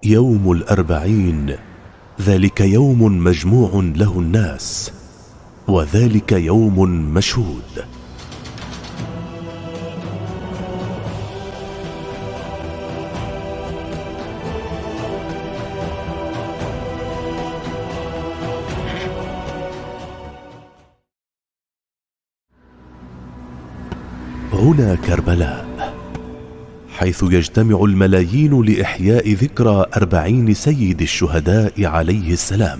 يوم الأربعين ذلك يوم مجموع له الناس، وذلك يوم مشهود. هنا كربلاء، حيث يجتمع الملايين لإحياء ذكرى 40 سيد الشهداء عليه السلام.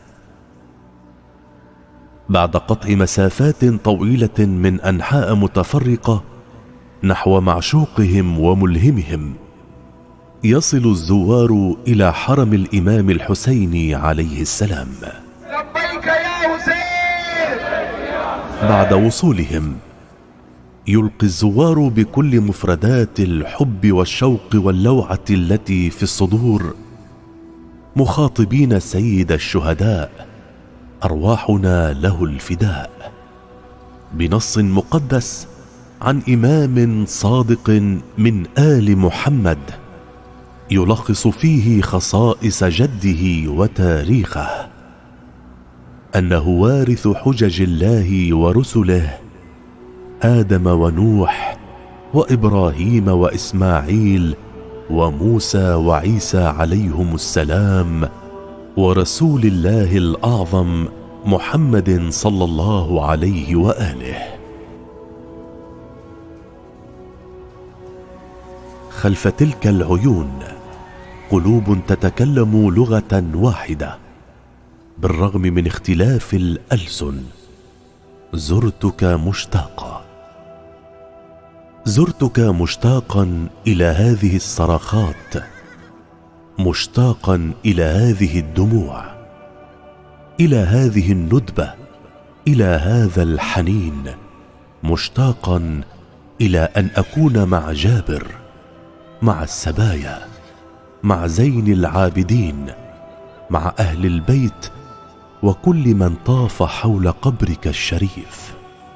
بعد قطع مسافات طويلة من أنحاء متفرقة نحو معشوقهم وملهمهم، يصل الزوار إلى حرم الإمام الحسين عليه السلام. لبيك يا حسين. بعد وصولهم يلقي الزوار بكل مفردات الحب والشوق واللوعة التي في الصدور، مخاطبين سيد الشهداء: أرواحنا له الفداء، بنص مقدس عن إمام صادق من آل محمد، يلخص فيه خصائص جده وتاريخه، أنه وارث حجج الله ورسله آدم ونوح وإبراهيم وإسماعيل وموسى وعيسى عليهم السلام، ورسول الله الأعظم محمد صلى الله عليه وآله. خلف تلك العيون قلوب تتكلم لغة واحدة بالرغم من اختلاف الألسن. زرتك مشتاقا، زرتك مشتاقا إلى هذه الصرخات، مشتاقا إلى هذه الدموع، إلى هذه الندبة، إلى هذا الحنين، مشتاقا إلى أن أكون مع جابر، مع السبايا، مع زين العابدين، مع أهل البيت وكل من طاف حول قبرك الشريف.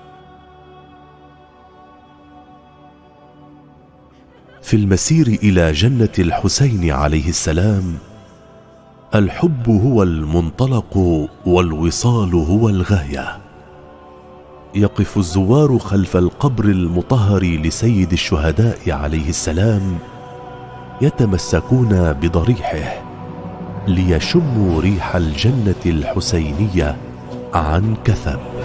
في المسير إلى جنة الحسين عليه السلام، الحب هو المنطلق والوصال هو الغاية. يقف الزوار خلف القبر المطهر لسيد الشهداء عليه السلام، يتمسكون بضريحه ليشموا ريح الجنة الحسينية عن كثب.